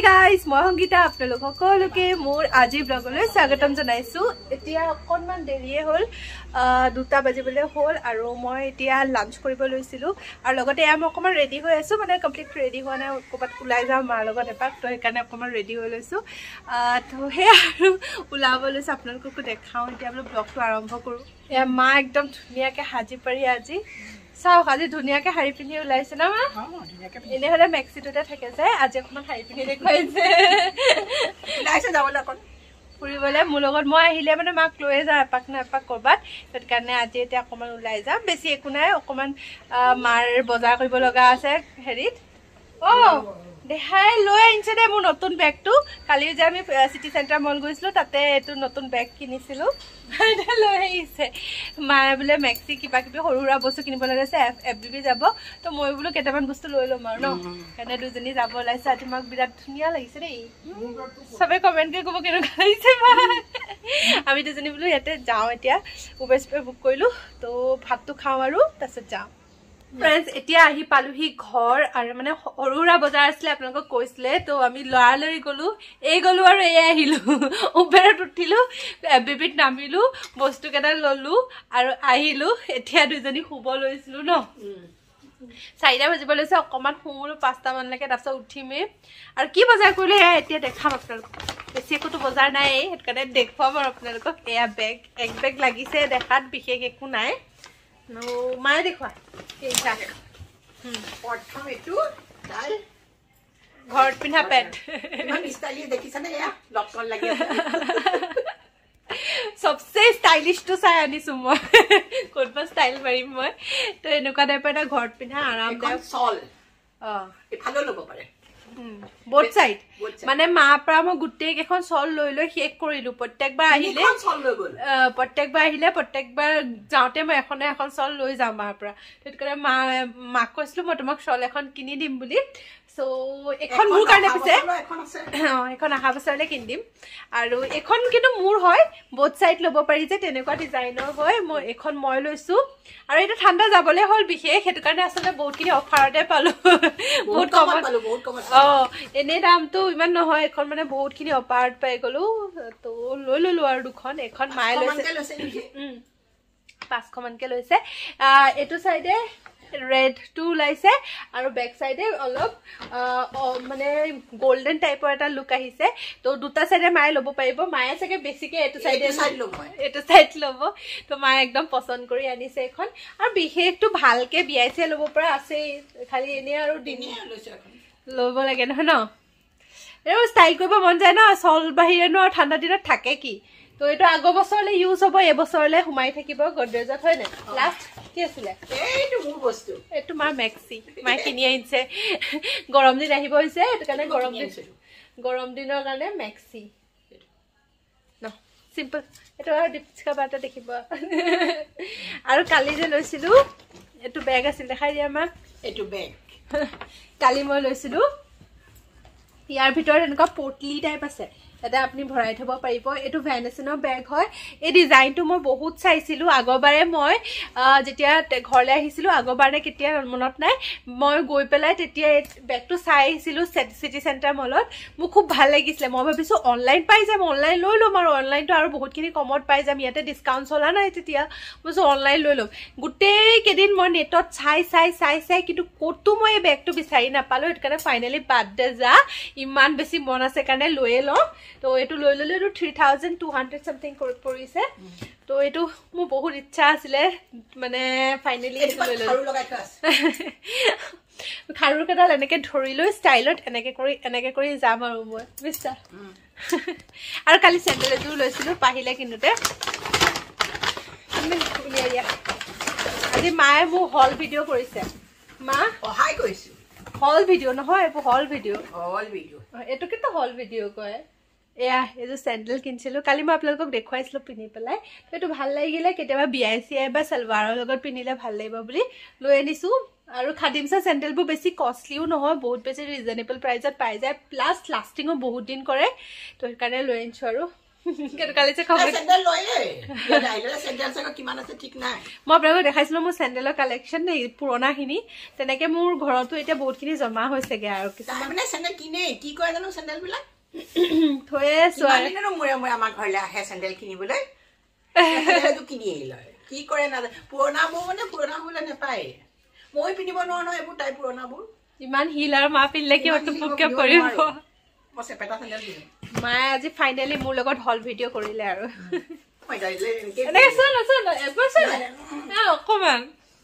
guys, মই সংগীতা আপোনালোক সকলোকে মোৰ আজি ব্লগলৈ স্বাগতম জনাইছো। এতিয়া অকনমান দেৰিয়ে হ'ল, 2টা বাজিবলৈ হ'ল আৰু মই এতিয়া লাঞ্চ কৰিব লৈছিলো আৰু লগতে মই অকমান ৰেডি হৈ আছো, মানে কমপ্লিট ৰেডি হোৱা নাই, ক'বাত ওলাই যাম মাৰ লগত এপাক, তো সেইকাৰণে অকমান ৰেডি হৈ লৈছো। তো সেই আৰু ওলাব লৈছো, আপোনালোককো দেখাওঁ। এতিয়া আমি ব্লগটো আৰম্ভ কৰো। এয়া মা একদম ধুনীয়াকে সাজি পাৰি আজি চাওক, আজি ধুনীয়াকে শাৰী পিন্ধি ওলাইছে না মা? এনে হলে মেক্সিটোতে থাকে যে, আজি অকমান শাৰী পিন্ধি দেখুৱাইছে যাবলৈ অকণ ফুৰিবলৈ। মোৰ লগত মই আহিলে মানে মাক লৈয়ে যাওঁ এপাক না এপাক কৰবাত, সেইটো কাৰণে আজি এতিয়া অকমান ওলাই যাম। বেছি একো নাই, অকমান মাৰ বজাৰ কৰিব লগা আছে হেৰিত। দেখাই লৈ আনিছে দে মোৰ নতুন বেগটো। কালি যে আমি চিটি চেণ্টাৰ মল গৈছিলো, তাতে এইটো নতুন বেগ কিনিছিলো, লৈ আহিছে মায়ে। বোলে মেক্সি কিবা কিবি সৰু সুৰা বস্তু কিনিব লাগিছে, FBB যাব, তো মই বোলো কেইটামান বস্তু লৈ ল'ম আৰু ন, সেইকাৰণে দুজনী যাব ওলাইছে। আজি মাক বিৰাট ধুনীয়া লাগিছে দেই, চবে কমেণ্ট কৰি ক'ব কেনেকুৱা লাগিছে মা। আমি দুজনী বোলো ইয়াতে যাওঁ, এতিয়া উবেৰ চুবেৰ বুক কৰিলো, তো ভাতটো খাওঁ আৰু তাৰপিছত যাওঁ। ফ্ৰেণ্ডছ, এতিয়া আহি পালোহি ঘৰ, আৰু মানে সৰু সুৰা বজাৰ আছিলে আপোনালোকক কৈছিলে, তো আমি লৰালৰি গলো আৰু আহিলো। উবেৰত উঠিলো, FBBত নামিলো, বস্তু কেইটা ললো আৰু আহিলো। এতিয়া দুজনী শুব লৈছিলো ন, 4টা বাজিব লৈছে, অকমান শুলো 5টা মানলৈকে, তাৰপিছত উঠিমেই। আৰু কি বজাৰ কৰিলো এয়া এতিয়া দেখাম আপোনালোকক। বেছি একোতো বজাৰ নাই, সেইটো কাৰণে দেখুৱাম আৰু আপোনালোকক। এয়া বেগ, এক বেগ লাগিছে, দেখাত বিশেষ একো নাই। মায়ে দেখুৱা ঘৰত পিন্ধা পেণ্ট, চবচে ষ্টাইলিছটো চাই আনিছো মই, ক'তবা ষ্টাইল মাৰিম মই। তো এনেকুৱা টাইপৰ এটা ঘৰত পিন্ধা আৰামদায়ক চল, এফালেও ল'ব পাৰে, বোথ চাইড। মানে মাৰ পৰা মই গোটেই কেইখন চল লৈ লৈ শেষ কৰিলো। প্ৰত্যেকবাৰ আহিলে প্ৰত্যেকবাৰ যাওঁতে মই এখন চল লৈ যাওঁ মাৰ পৰা। সেইটো কাৰণে মাক কৈছিলো মই তোমাক চল এখন কিনি দিম বুলি। সো এখন মোৰ কাৰণে পিছে এখন অহা বছৰলৈ কিনি দিম। আৰু এখন কিন্তু মোৰ হয়, বোথ চাইড ল'ব পাৰি যে, তেনেকুৱা ডিজাইনৰ হয়। এখন মই লৈছো, আৰু এইটো ঠাণ্ডা যাবলৈ হ'ল বিশেষ, সেইটো কাৰণে আচলতে বহুতখিনি অফাৰতে পালো, বহুত কমত। এনেই দামটো ইমান নহয়, এখন মানে বহুতখিনি অফাৰত পাই গলো, তো লৈ ললো আৰু দুখন। এখন মায়ে লৈছে 500 মানকে লৈছে। এইটো চাইডে ৰেডটো ওলাইছে, আৰু বেক চাইডে অলপ মানে গোল্ডেন টাইপৰ এটা লুক আহিছে। তো 2টা চাইডে মায়ে ল'ব পাৰিব। মায়ে চাগে বেছিকে এইটো চাইড ল'ব, তো মায়ে একদম পচন্দ কৰি আনিছে এখন। আৰু বিশেষটো ভালকে বিয়াইছে ল'ব পৰা আছে, খালি এনেই আৰু ল'ব লাগে নহয় ন, এইবোৰ ষ্টাইল কৰিব মন যায় ন। চল বাহিৰেনো আৰু ঠাণ্ডা দিনত থাকে কি। তো এইটো আগৰ বছৰলৈ ইউজ হ'ব, এবছৰলৈ সোমাই থাকিব গডৰেজত, হয় নাই? লাষ্ট কি আছিলে? এইটো মোৰ বস্তু, এইটো মাৰ মেক্সি, মায়ে কিনি আনিছে। গৰম দিন আহিব হৈছে, সেইটো কাৰণে গৰম দিনৰ কাৰণে মেক্সি ন, চিম্পল। এইটো আৰু দীপচিকা বাটা দেখিব। আৰু কালি যে লৈছিলো এইটো বেগ আছিল, দেখাই দিয়া মাক। এইটো বেগ কালি মই লৈছিলো, ইয়াৰ ভিতৰত এনেকুৱা পটলি টাইপ আছে, তাতে আপুনি ভৰাই থব পাৰিব। এইটো ভেনেচনৰ বেগ হয়। এই ডিজাইনটো মই বহুত চাইছিলো আগৰবাৰে, মই যেতিয়া ঘৰলৈ আহিছিলো আগৰবাৰে, কেতিয়া মনত নাই, মই গৈ পেলাই তেতিয়া এই বেগটো চাই আহিছিলো চিটি চেণ্টাৰ মলত। মোক খুব ভাল লাগিছিলে, মই ভাবিছো অনলাইন পাই যাম, অনলাইন লৈ ল'ম, আৰু অনলাইনটো আৰু বহুতখিনি কমত পাই যাম, ইয়াতে ডিছকাউণ্ট চলা নাই তেতিয়া। মই অনলাইন লৈ ল'ম। গোটেই কেইদিন মই নেটত চাই, কিন্তু ক'তো মই এই বেগটো বিচাৰি নাপালো। সেইটো কাৰণে ফাইনেলি বাদ দে যা, ইমান বেছি মন আছে কাৰণে লৈয়ে লওঁ। তো এইটো লৈ ল'লো, এইটো 3200 চামথিং পৰিছে। তো এইটো মোৰ বহুত ইচ্ছা আছিলে, মানে ফাইনেলি লৈ ল'লো। খাৰু কেইডাল এনেকে ধৰি লৈ ষ্টাইলত এনেকে কৰি যাম আৰু মই, বুজিছা। আৰু কালি চেণ্ডেল এযোৰ লৈছিলো পাহিলে কিনোতে। উলিয়াই দিয়া। আজি মায়ে মোক হল ভিডিঅ' কৰিছে। মা সহায় কৰিছো। হল ভিডিঅ' নহয়, এইবোৰ হল ভিডিঅ'। এইটো কিন্তু হল ভিডিঅ' কয়। এয়া এইযোৰ চেণ্ডেল কিনিছিলো কালি, মই আপোনালোকক দেখুৱাইছিলো পিন্ধি পেলাই। এইটো ভাল লাগিলে, কেতিয়াবা বিয়াই চিয়াই বা চালৱাৰৰ লগত পিন্ধিলে ভাল লাগিব বুলি লৈ আনিছো। আৰু খাদিমছা চেণ্ডেলবোৰ বেছি কষ্টলিও নহয়, বহুত বেছি ৰিজনেবল প্ৰাইজত পাই যায়, প্লাছ লাষ্টিঙো বহুত দিন কৰে, তো সেইকাৰণে লৈ আনিছো। আৰু কেনেকুৱা লাগিছে খবৰ চেণ্ডেল লয়ে ডাইলে চেণ্ডেল চাগ কিমান আছে ঠিক নাই মই আপোনাক দেখাইছিলো মোৰ চেণ্ডেলৰ কালেকশ্যন দেই পুৰণাখিনি তেনেকে মোৰ ঘৰতো এতিয়া বহুতখিনি জমা হৈছেগে আৰু কিছুমান মানে চেণ্ডেল কিনে কি কয় জানো চেণ্ডেল বিলাক থয়ে আছো আৰু মুৰে মুৰে আমাৰ ঘৰলৈ আহে চেণ্ডেল কিনিবলৈ চেণ্ডেলটো কিনি লয় কি কৰে না পুৰণাবোৰ মানে পুৰণা হ'বলৈ নাপায় মই পিন্ধিব নোৱাৰো নহয় এইবোৰ তাই পুৰণাবোৰ ইমান হিল আৰু মা পিন্ধিলে কি অটুপুকে পৰিব মই চেপেটা চেণ্ডেল দিম মায়ে আজি ফাইনেলি মোৰ লগত হল ভিডিঅ' কৰিলে আৰু অকমান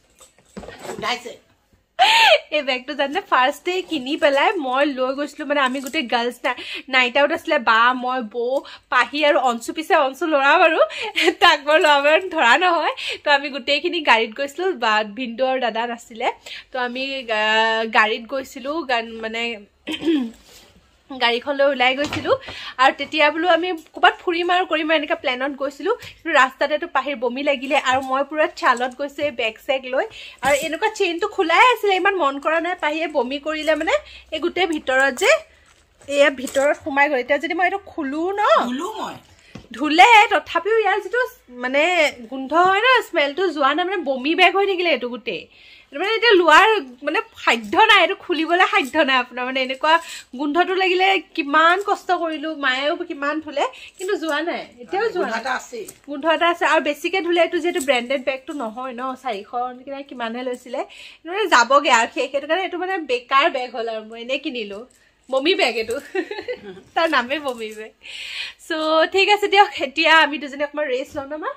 এই বেগটো জানে ফাৰ্ষ্ট ডে কিনি পেলাই মই লৈ গৈছিলো মানে আমি গোটেই গাৰ্লছ নাইট আউট আছিলে বা মই বৌ পাহি আৰু অঞ্চু পিছে অঞ্চু ল'ৰা বাৰু তাক বৰ ল'ৰা বাৰু ধৰা নহয় তো আমি গোটেইখিনি গাড়ীত গৈছিলো বা ভিনদু আৰু দাদা নাছিলে তো আমি গাড়ীত গৈছিলো মানে গাড়ীখন লৈ ওলাই গৈছিলো আৰু তেতিয়া বোলো আমি ক'ৰবাত ফুৰিম আৰু কৰিম এনেকুৱা প্লেনত গৈছিলো কিন্তু ৰাস্তাতেতো পাহিৰ বমি লাগিলে আৰু মই পুৰা চালত গৈছো বেগ চেগ লৈ আৰু এনেকুৱা চেইনটো খোলাই আছিলে ইমান মন কৰা নাই পাহিয়ে বমি কৰিলে মানে এই গোটেই ভিতৰত যে এয়া ভিতৰত সোমাই গ'ল এতিয়া যদি মই এইটো খোলো ন ধুলে তথাপিও ইয়াৰ যিটো মানে গোন্ধ হয় ন স্মেলটো যোৱা নাই মানে বমি বেগ হৈ থাকিলে এইটো গোটেই মানে এতিয়া লোৱাৰ মানে সাধ্য নাই এইটো খুলিবলৈ সাধ্য নাই আপোনাৰ মানে এনেকুৱা গোন্ধটো লাগিলে কিমান কষ্ট কৰিলো মায়েও কিমান ধুলে কিন্তু যোৱা নাই এতিয়াও যোৱা নাই গোন্ধ এটা আছে আৰু বেছিকে ধুলে এইটো যিহেতু ব্ৰেণ্ডেড বেগটো নহয় ন 400 কিমানহে লৈছিলে মানে যাবগে আৰু সেইটো কাৰণে এইটো মানে বেকাৰ বেগ হ'ল আৰু মই এনেই কিনিলো বমি বেগ এইটো তাৰ নামে বমি বেগ সো ঠিক আছে দিয়ক এতিয়া আমি দুজনে অকমান ৰেষ্ট লওঁ ন মা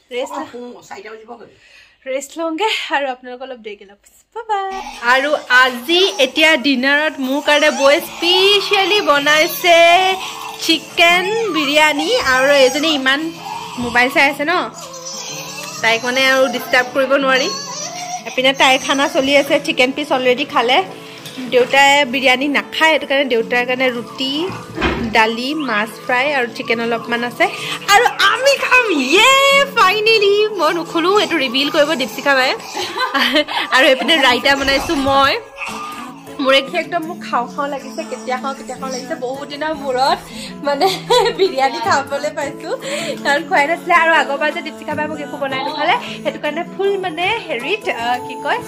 ৰেষ্ট লওঁগে আৰু আপোনালোক অলপ দেৰিকে লগ পাম আৰু আজি এতিয়া ডিনাৰত মোৰ কাৰণে বৈ স্পেচিয়েলি বনাইছে চিকেন বিৰিয়ানী আৰু এজনী ইমান মোবাইল চাই আছে ন তাইক মানে আৰু ডিষ্টাৰ্ব কৰিব নোৱাৰি এপিনে তাইৰ খানা চলি আছে চিকেন পিচ অলৰেডি খালে দেউতাই বিৰিয়ানী নাখায় সেইটো কাৰণে দেউতাৰ কাৰণে ৰুটি দালি মাছ ফ্ৰাই আৰু চিকেন অলপমান আছে আৰু আমি খাম ইয়ে ফাইনেলি মই নুখুলো এইটো ৰিভিল কৰিব দীপশিখা বায়ে আৰু এইপিনে ৰাইতা বনাইছো মই মোৰ একদম মোক খাওঁ লাগিছে কেতিয়া খাওঁ লাগিছে বহুত দিনৰ মূৰত মানে বিৰিয়ানী খাবলৈ পাইছো কাৰণ খুৱাই নাছিলে আৰু আগৰবাৰ যে দীপশিখা বায়ে মোক একো বনাই নোখালে সেইটো কাৰণে ফুল মানে হেৰিত কি কয়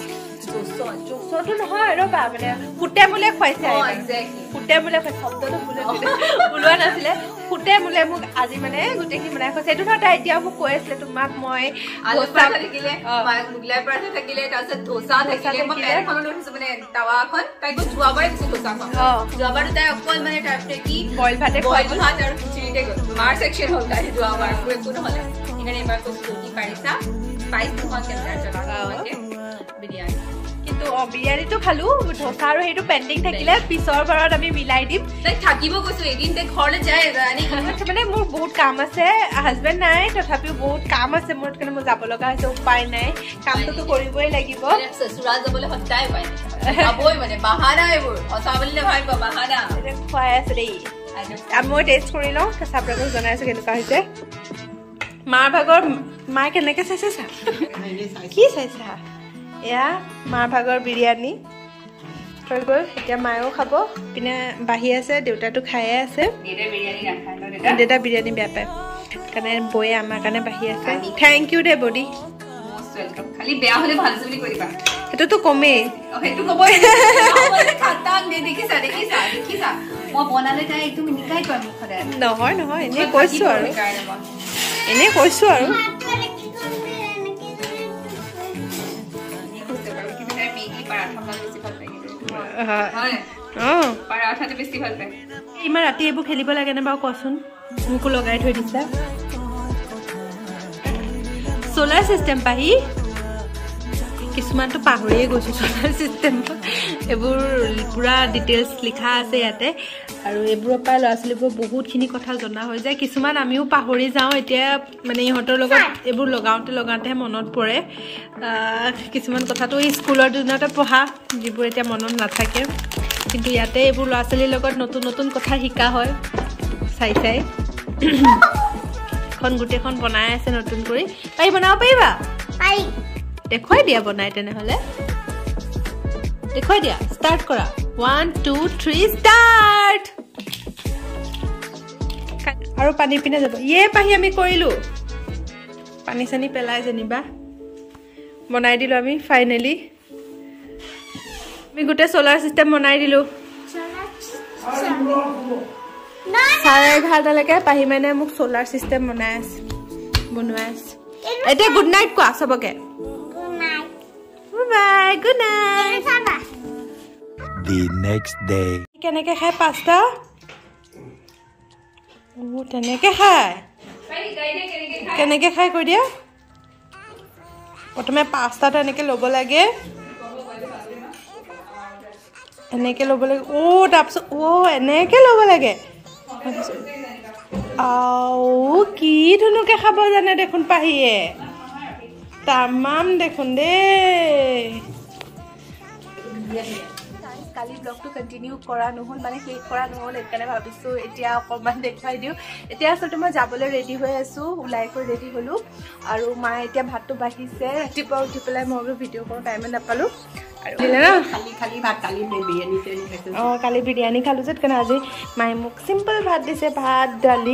জোচটো নহয় ৰবা মানে ফুটে মোলে খুৱাইছে ফুটে মোলে শব্দটো ওলোৱা নাছিলে ফুটে মোলে মোক আজি মানে গোটেইখিনি বনাই খুৱাইছে এইটো নহয় তাই এতিয়াও মোক কৈ আছিলে তোমাক মই থাকিলে মোগলাই পৰাঠা থাকিলে তাৰপিছত ধোচা থাকিলে মই পেনখনত উঠিছো মানে টাৱাখন তাই গৈ যোৱাবাৰে দিছো ধোচাখন যোৱাবাৰটো তাই অকল মানে তাৰপিছত কি বইল ভাত আৰু খিচিৰিতে গ'ল মাৰ ছেকশ্যন হ'ল তাই যোৱাবাৰ একো নহ'লে সেইকাৰণে এইবাৰ কৈছো কি পাৰিছা স্পাইচ নোহোৱা কেনেকৈ জ্বলা বিৰিয়ানী কিন্তু বিৰিয়ানীটো খালো ধোচা আৰু সেইটো পেণ্ডিং থাকিলে পিছৰ বাৰত আমি মিলাই দিম তাই থাকিব কৈছো এদিন তাই ঘৰলৈ যায় মানে মোৰ বহুত কাম আছে হাজবেণ্ড নাই তথাপিও বহুত কাম আছে মোৰ কাৰণে মই যাব লগা হৈছে উপায় নাই কামটোতো কৰিবই লাগিব চচুৰাল যাবলৈ সদায় উপায় নাই মানে বাহানা এইবোৰ সঁচা বুলিলে ভাবিব বাহানা খুৱাই আছে দেই মই টেষ্ট কৰি লওঁ তাৰপিছত আপোনালোকক জনাইছো কেনেকুৱা হৈছে মাৰ ভাগৰ মায়ে কেনেকে চাইছে চা কি চাইছা এয়া মাৰ ভাগৰ বিৰিয়ানী হৈ গ'ল এতিয়া মায়েও খাব পিনে বাঢ়ি আছে দেউতাটো খায়ে আছে দেউতা বিৰিয়ানী বেয়া পায় সেইকাৰণে বৌয়ে আমাৰ কাৰণে বাঢ়ি আছে থেংক ইউ দে বডি খালি বেয়া হ'লে ভাল বুলি কৰিবা সেইটোতো কমেই সেইটো ক'বই নহয় এনেই কৈছো আৰু ইমান ৰাতি এইবোৰ খেলিব লাগে নে বাৰু কচোন মোকো লগাই থৈ দিছা সোলাৰ চিষ্টেম পাহি কিছুমানটো পাহৰিয়ে গৈছো সোলাৰ চিষ্টেম এইবোৰ পুৰা ডিটেইলছ লিখা আছে ইয়াতে আৰু এইবোৰৰ পৰা ল'ৰা ছোৱালীবোৰ বহুতখিনি কথা জনা হৈ যায় কিছুমান আমিও পাহৰি যাওঁ এতিয়া মানে ইহঁতৰ লগত এইবোৰ লগাওঁতেহে মনত পৰে কিছুমান কথাটো স্কুলৰ দিনতে পঢ়া যিবোৰ এতিয়া মনত নাথাকে কিন্তু ইয়াতে এইবোৰ ল'ৰা ছোৱালীৰ লগত নতুন কথা শিকা হয় চাই এখন গোটেইখন বনাই আছে নতুন কৰি পাৰি বনাব পাৰিবা দেখুৱাই দিয়া বনাই তেনেহ'লে দেখুৱাই দিয়া ষ্টাৰ্ট কৰা 1 2 3 ষ্টাৰ্ট আৰু পানী পিনে যাব ইয়ে পাহি আমি কৰিলো পানী চানি পেলাই যেনিবা বনাই দিলো আমি ফাইনালি আমি গোটে সোলাৰ সিস্টেম বনাই দিলো 11:30লৈকে পাহি মানে মোক সোলাৰ সিস্টেম বনাই আছে এতিয়া গুড নাইট কোৱা সবকে bye good night The next day. কেনেকে খাই পাস্তা ও তেনেকে খায় কেনেকে খাই কৈ দিয়া প্ৰথমে পাস্তাটো এনেকে ল'ব লাগে এনেকে ল'ব লাগে ও তাৰপিছত ও এনেকে ল'ব লাগে আও কি ধুনুকে খাব জানে দেখোন পাহিয়ে তামাম দেখোন দেই কালি ব্লগটো কন্টিনিউ কৰা নহল মানে শেষ কৰা নহল একানে ভাবিছো এতিয়া অকমান দেখাই দিও এতিয়া আসলে মই যাবলৈ ৰেডি হৈ আছো উলাই কৰি ৰেডি হলো আৰু মা এতিয়া ভাতটো বাঢ়িছে ৰাতিপুৱা উঠি পেলাই মই ভিডিও কৰা টাইম নাপালো আৰু খালি ভাত কালি বিৰিয়ানী খাইছো কালি বিৰিয়ানী খালো যেত কেনে আজি মাই মোক সিম্পল ভাত দিছে ভাত দালি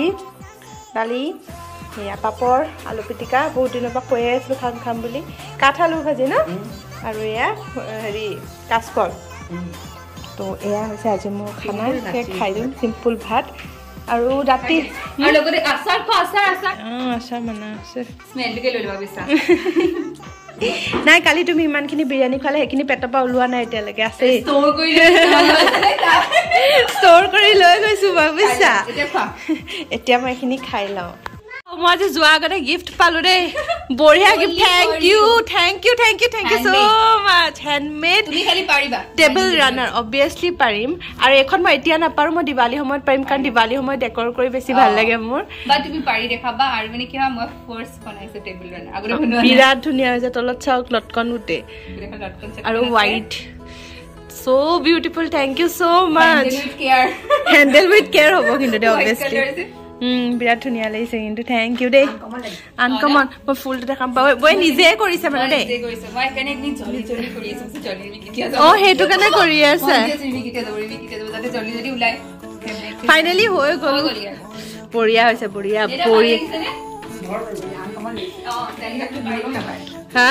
এয়া পাপৰ আলু পিটিকা বহুত দিনৰ পৰা কৈ আছিলো খাম বুলি কাঠ আলু ভাজি না আৰু এয়া হেৰি কাচকল তো এয়া হৈছে আজি মোৰ খানা খাই দিম সিম্পল ভাত আৰু ৰাতি আৰু লগতে আচাৰ মানা আছে স্মেলকে লৈ লবা বিছা নাই কালি তুমি ইমানখিনি বিৰিয়ানী খালে সেইখিনি পেটৰ পৰা ওলোৱা নাই এতিয়ালৈকে আছে ষ্ট'ৰ কৰি লৈ গৈছো বুজিছা এতিয়া মই এইখিনি খাই লওঁ মই আজি যোৱা আগতে গিফ্ট পালো দেই বঢ়িয়া gift thank you so much handmade তুমি খালি পাৰিবা টেবল ৰানাৰ obviously পাৰিম আৰু এখন মই এতিয়া নাপাৰো মই দিৱালী সময়ত পাৰিম কাৰণ দিৱালী সময়ত ডেকোৰ কৰি বেছি ভাল লাগে মোৰ বা তুমি পাৰি দেখাবা আৰু মানে কি মই ফোৰ্স বনাইছো টেবল ৰানাৰ আগতে বনোৱা বিৰাট ধুনীয়া হৈছে তলত চাওক লটকন উঠে আৰু white so beautiful thank you so much handle with care হ'ব কিন্তু দে obviously বিৰাট ধুনীয়া লাগিছে কিন্তু থ্যাংক ইউ দেই আনকমন মই ফুলটো দেখাম বই নিজে কৰিছে মানে দেই মই কেনে একদিন জলি কৰি আছো জলি কিতিয়া হেতু কেনে কৰি আছে যাতে জলি জলি উলাই ফাইনালি হৈ গ'ল বঢ়িয়া হৈছে বঢ়িয়া হা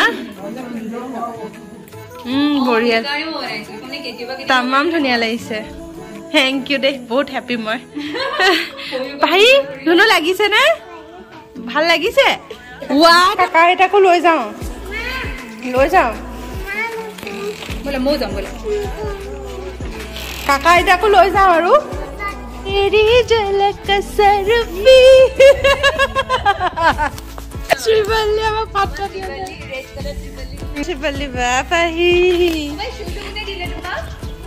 বঢ়িয়া তামাম ধুনীয়া লাগিছে থ্যাংক ইউ দে বহুত হ্যাপি মই ভাই ধুনু লাগিছে না ভাল লাগিছে ওয়া কাকা এটাকো লৈ যাও বলে মো যাম বলে কাকা এটাকো লৈ যাও আৰু তেৰি ঝলক सरफी শ্ৰীবল্লী আমাক পাত্তা দিয়া ৰেড কালাৰ শ্ৰীবল্লী বাপাহি মই শুটু কোনে দিলে তোমাক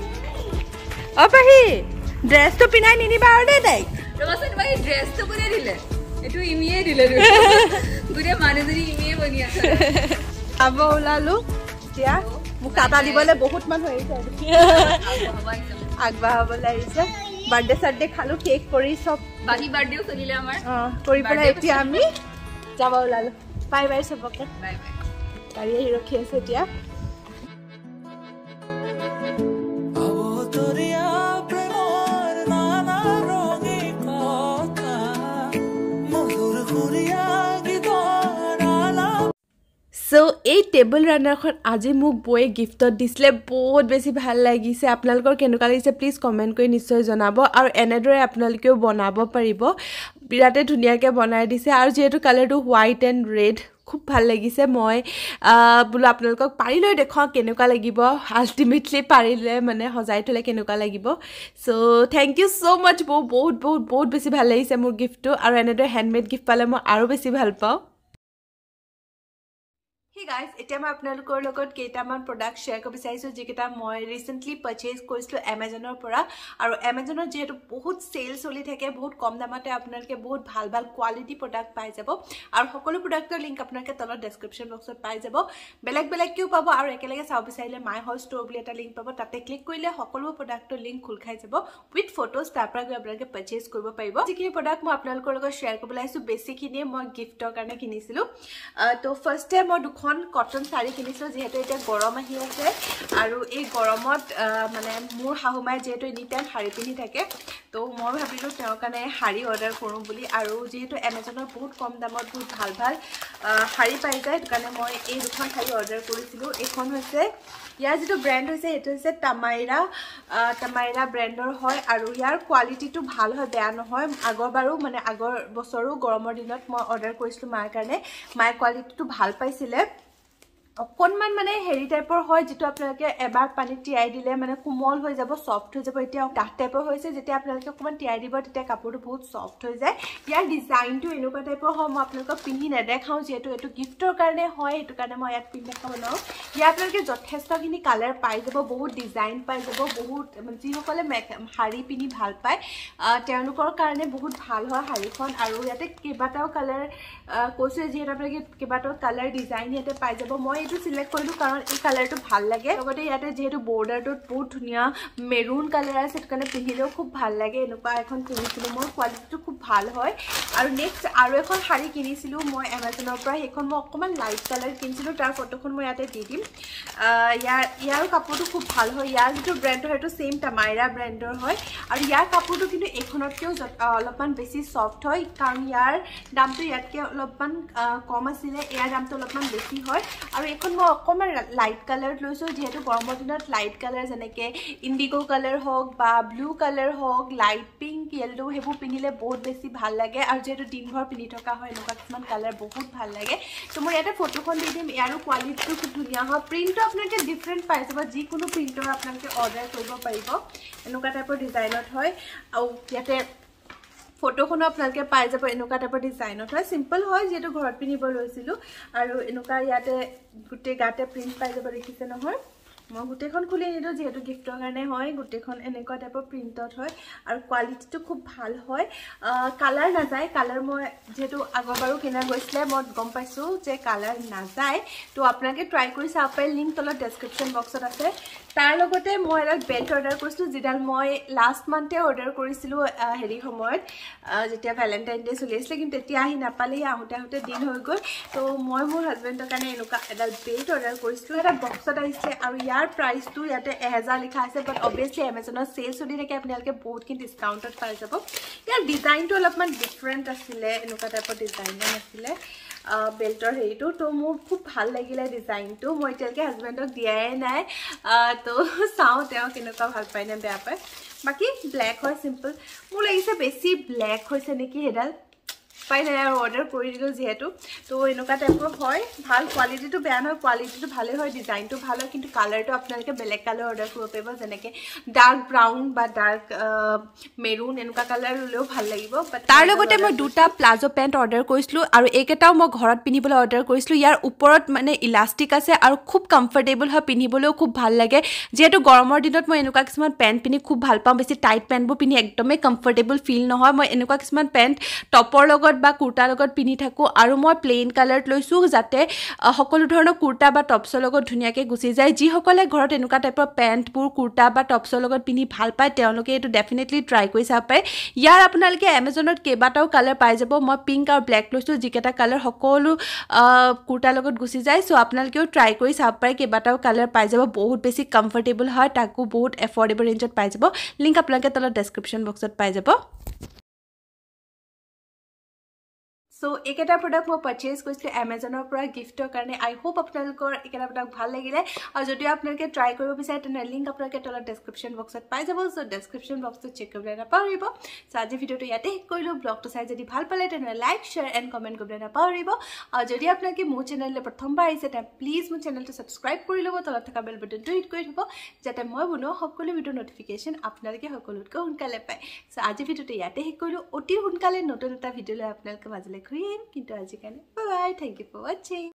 অপাহি ড্ৰেছটো পিনাই নিনিবা আৰু দেই তাই ৰবাচোন মই ড্ৰেছটো কোনে দিলে এটো ইমিয়ে দিলে গুৰে মানুহজনী ইমিয়ে বনি আছে আব ওলালো এতিয়া মোক টাটা দিবলৈ বহুত মান হৈছে আগবাঢ়াবলৈ আহিছে বাৰ্থডে সাৰ্থডে খালো কেক কৰি সব বাকি বাৰ্থডেও চলিলে আমাৰ কৰি পেলাই এতিয়া আমি যাব ওলালো বাই বাই সবকে বাই বাই গাড়ী আহি ৰখি আছে এতিয়া সো এই টেবল ৰানাৰখন আজি মোক বয়ে গিফ্টত দিছিলে বহুত বেছি ভাল লাগিছে আপোনালোকৰ কেনেকুৱা লাগিছে প্লিজ কমেণ্ট কৰি নিশ্চয় জনাব আৰু এনেদৰে আপোনালোকেও বনাব পাৰিব বিৰাটে ধুনীয়াকৈ বনাই দিছে আৰু যেহেতু কালাৰটো হোৱাইট এণ্ড ৰেড খুব ভাল লাগিছে মই বোলো আপোনালোকক পাৰিলৈ দেখুৱাওঁ কেনেকুৱা লাগিব আল্টিমেটলি পাৰিলে মানে সজাই থ'লে কেনেকুৱা লাগিব so thank you so' much বহুত বেছি ভাল লাগিছে মোৰ গিফ্টটো আৰু এনেদৰে হেণ্ডমেড গিফ্ট পালে মই আৰু বেছি ভাল পাওঁ Hey guys, এতিয়া মই আপোনালোকৰ লগত কেইটামান প্ৰডাক্ট শেয়াৰ কৰিব বিচাৰিছো যিকেইটা মই ৰিসেন্টলি পাৰচেজ কৰিছিলো Amazonৰ পৰা আৰু Amazonৰ যেহেতু বহুত সেল চলি থাকে বহুত কম দামতে আপোনালোকে বহুত ভাল কোৱালিটি প্ৰডাক্ট পাই যাব আৰু সকলো প্ৰডাক্টৰ লিংক আপোনালোকে তলত ডেসক্ৰিপচন বক্সত পাই যাব বেলেগ কিউ পাব আৰু একেলগে চাও বিচাৰিলে মাই হল ষ্ট'ৰ বুলি এটা লিংক পাব তাতে ক্লিক কৰিলে সকলো প্ৰডাক্টৰ লিংক খুল খাই যাব উইথ ফটোজ তাৰ পৰা গৈ আপোনালোকে পাৰচেজ কৰিব পাৰিব যিখিনি প্ৰডাক্ট মই আপোনালোকৰ লগত শেয়াৰ কৰিবলৈ আহিছো বেছিখিনি মই গিফটৰ কাৰণে কিনিছিলো তো ফাৰ্ষ্ট টাইম মই দুখন দুখন কটন শাড়ী কিনিছো যেহেতু এতিয়া গৰম আহি আছে আৰু এই গৰমত মানে মোৰ শাহুমাই যেহেতু এনি টাইম শাড়ী পিন্ধি থাকে তো মই ভাবিলোঁ তেওঁৰ কাৰণে শাড়ী অৰ্ডাৰ কৰোঁ বুলি আৰু যেহেতু এমাজনত বহুত কম দামত বহুত ভাল ভাল শাড়ী পাই যায় সেইটো কাৰণে মই এই দুখন শাড়ী অৰ্ডাৰ কৰিছিলোঁ এইখন হৈছে ইয়াৰ যেটো ব্র্যান্ড হৈছে এটো হৈছে তামাইৰা ব্র্যান্ডৰ হয় আৰু ইয়াৰ কোৱালিটিটো ভাল হয় বেয়া নহয় আগৰবাৰো মানে আগৰ বছৰো গৰমৰ দিনত মই অৰ্ডাৰ কৰিছিলোঁ মাৰ কাৰণে মাই কোৱালিটিটো ভাল পাইছিলে অকনমান মানে হেৰি টাইপৰ হয় যেটো আপোনালোকে এবাৰ পানী তিয়াই দিলে মানে কোমল হৈ যাব সফট হৈ যাব এতিয়া ডাঠ টাইপৰ হৈছে যেতিয়া আপোনালোকে অকমান তিয়াই দিব তেতিয়া কাপোৰটো বহুত সফট হৈ যায় ইয়াৰ ডিজাইনটো এনেকুৱা টাইপৰ হয় মই আপোনালোকক পিন্ধি নেদেখাও যেটো এটো গিফটৰ কাৰণে হয় এটো কাৰণে মই ইয়াত পিন্ধি দেখাব নোৱাৰো ইয়াত আপোনালোকে যথেষ্টখিনি কালাৰ পাই যাব বহুত ডিজাইন পাই যাব বহুত যিসকলে শাড়ী পিন্ধি ভাল পায় তেওঁলোকৰ কাৰণে বহুত ভাল হয় শাড়ীখন আৰু ইয়াতে কেইবাটাও কালাৰ কৈছে যেটা আপোনালোকে কেইবাটাও কালাৰ ডিজাইন ইয়াতে পাই যাব মই এটো সিলেক্ট কৰিলো কাৰণ এই কালাৰটো ভাল লাগে লগতে ইয়াতে যেহেতু বৰ্ডাৰটোত বহুত ধুনিয়া মেৰুন কালাৰ আছে সেইটো কাৰণে পিন্ধিলেও খুব ভাল লাগে এনেকুৱা এখন কিনিছিলো মই কোৱালিটিটো খুব ভাল হয় আৰু নেক্সট আৰু এখন শাড়ী কিনিছিলো মই এমাজনৰ পৰা সেইখন মই অকমান লাইট কালাৰ কিনিছিলো তাৰ ফটোখন মই ইয়াতে দি দিম ইয়াৰ কাপোৰটো খুব ভাল হয় ইয়াৰ যেটো ব্র্যান্ডৰ হেটো সেম তামাইৰা ব্র্যান্ডৰ হয় আৰু ইয়াৰ কাপোৰটো কিন্তু এখনতকেও অলপমান বেছি সফট হয় কাৰণ ইয়াৰ দামটো ইয়াতকে অলপমান কম আছিল ইয়াৰ দামটো অলপমান বেছি হয় আৰু এখন মই অকমান লাইট কালাৰ লৈছো যেহেতু গৰমৰ দিনত লাইট কালাৰ যেনেকে ইন্ডিগো কালাৰ হওক বা ব্লু কালাৰ হওক লাইট পিংক ইয়েলো হেবু পিন্ধিলে বহুত বেছি ভাল লাগে আৰু যেহেতু দিনভৰ পিন্ধি থকা হয় এনেকুৱা কিছুমান কালাৰ বহুত ভাল লাগে তো মই ইয়াতে ফটোখন দি দিম ইয়াৰো কোৱালিটিটো খুব ধুনীয়া হয় প্ৰিণ্টটো আপোনালোকে ডিফাৰেণ্ট পাই যাব যিকোনো প্ৰিণ্টৰ আপোনালোকে অৰ্ডাৰ কৰিব পাৰিব এনেকুৱা টাইপৰ ডিজাইনত হয় আৰু ইয়াতে ফটোখনো আপোনালোকে পাই যাব এনেকুৱা টাইপৰ ডিজাইনত হয় সিম্পল হয় যেটো ঘৰত পিনিব লৈছিলো আৰু এনেকুৱা ইয়াতে গুটে গাতে প্ৰিন্ট পাই যাব দেখিছে নহয় মই গুটেখন খুলি নিদো যেহেতু গিফটৰ কাৰণে হয় গুটেখন এনেকুৱা টাইপৰ প্ৰিন্টত হয় আৰু কোৱালিটিটো খুব ভাল হয় কালাৰ না যায় কালাৰ মই যেহেতু আগৰবাৰো কিনা গৈছিলে মই গম পাইছো যে কালাৰ না যায় তো আপোনালোকে ট্ৰাই কৰি চাব পাৰে লিংক তলত ডেসক্ৰিপচন বক্সত আছে তাৰ লগতে মই এটা বেল্ট অৰ্ডাৰ কৰিছিলো যেডাল মই লাষ্ট মান্থে অৰ্ডাৰ কৰিছিলো হেৰি সময়ত যেতিয়া ভ্যালেন্টাইন ডে চলি আছিল কিন্তু তেতিয়া আহি নাপালে আহোতে দিন হৈ গ'ল তো মই মোৰ হাজবেণ্ডৰ কাৰণে এনেকুৱা এডাল বেল্ট অৰ্ডাৰ কৰিছিলো এটা বক্সত আহিছে আৰু ইয়াৰ প্ৰাইসটো ইয়াতে 1000 লিখা আছে বাট অবভিয়াসলি এমাজনৰ সেল চলি থাকে আপোনালোকে বহুতখিনি ডিসকাউন্টত পাই যাব ইয়াৰ ডিজাইনটো অলপমান ডিফাৰেন্ট আছিল এনেকুৱা টাইপৰ ডিজাইনৰ আছিল বেল্টৰ হেৰিটো তো মোৰ খুব ভাল লাগিলে ডিজাইনটো মই এতিয়ালৈকে হাজবেণ্ডক দিয়াই নাই তো চাও তেওঁ কেনেকুৱা ভাল পায় নে বেয়া পায় বাকি ব্ল্যাক হয় সিম্পল মোৰ লাগিছে বেছি ব্ল্যাক হৈছে নেকি হেডাল পাই নাই আৰু অৰ্ডাৰ কৰি দিলো যেহেতু তো এনেকুৱা টাইপৰ হয় ভাল কোৱালিটিটো বেয়া নহয় কোৱালিটিটো ভালে হয় ডিজাইনটো ভাল হয় কিন্তু কালাৰটো আপোনালোকে বেলেগ কালাৰ অৰ্ডাৰ কৰিব পাৰিব যেনেকে ডাৰ্ক ব্ৰাউন বা ডাৰ্ক মেৰুন এনেকুৱা কালাৰ ললেও ভাল লাগিব তাৰ লগতে মই দুটা প্লাজো পেন্ট অৰ্ডাৰ কৰিছিলো আৰু এইকেটাও মই ঘৰত পিন্ধিবলৈ অৰ্ডাৰ কৰিছিলো ইয়াৰ ওপৰত মানে ইলাষ্টিক আছে আৰু খুব কমফৰ্টেবল হয় পিন্ধিবলৈও খুব ভাল লাগে যেহেতু গৰমৰ দিনত মই এনেকুৱা কিছুমান পেন্ট পিন্ধি খুব ভাল পাওঁ বেছি টাইট পেন্টবোৰ পিন্ধি একদমেই কমফৰ্টেবল ফিল নহয় মই এনেকুৱা কিছুমান পেন্ট টপৰ লগত বা কুৰ্তা লগত পিন্ধি থাকো আৰু মই প্লেন কালাৰত লৈছো যাতে সকলো ধৰণৰ কুৰ্তা বা টপছৰ লগত ধুনিয়াকৈ গুচি যায় যি সকলে ঘৰত এনেকুৱা টাইপৰ পেন্টবোৰ কুৰ্তা বা টপছৰ লগত পিন্ধি ভাল পায় তেওঁলোকে এটো ডেফিনেটলি ট্ৰাই কৰি চাব পাৰে ইয়াৰ আপোনালোকে এমাজনত কেইবাটাও কালাৰ পাই যাব মই পিংক আৰু ব্ল্যাক লৈছো যিকেটা কালাৰ সকলো কুৰ্তা লগত গুচি যায় সো আপোনালোকেও ট্ৰাই কৰি চাব পাৰে কেইবাটাও কালাৰ পাই যাব বহুত বেছি কমফৰ্টেবল হয় তাকো বহুত এফৰ্ডেবল ৰেঞ্জত পাই যাব লিংক আপোনালোকে তলত ডেসক্ৰিপচন বক্সত পাই যাব So, eketa product mo purchase koisile Amazonor pora giftor karone I hope apnalokor eketa product bhal lagile aru jodi apnaloke try koribo bisare tene link apnaloke tola description box ot pai jabo so description box to check koribole na paribo so aji video to yate koilu blog to sai jodi bhal pale tene like share and comment koribole na paribo aru jodi apnaloke mo channel le prothom bar aise ta please mo channel to subscribe kori lobo tola thaka bell button to hit kori thibo jate moi bono hokolo video notification apnaloke hokolotko hunkale pai so aji video to yate koilu oti hunkale notun eta video le apnaloke majile কিন্তু আজি কানে bye bye thank you for watching